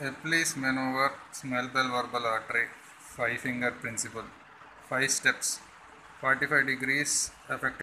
Epley's maneuver, small bell verbal artery, 5 finger principle, 5 steps, 45 degrees affected.